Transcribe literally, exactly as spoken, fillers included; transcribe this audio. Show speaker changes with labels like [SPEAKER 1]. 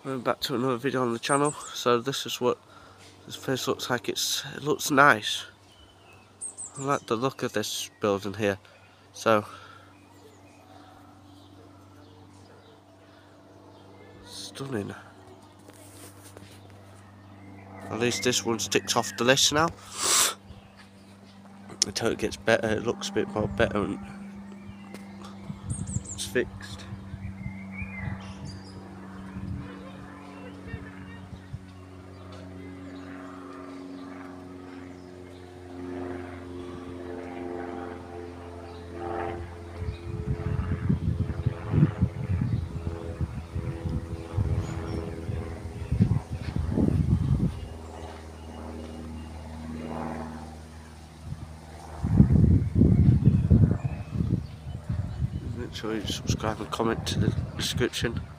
[SPEAKER 1] Going back to another video on the channel. So this is what this place looks like. It's it looks nice. I like the look of this building here. So stunning. At least this one's ticked off the list now. Until it gets better, it looks a bit more better and it's fixed. Make sure you subscribe and comment to the description.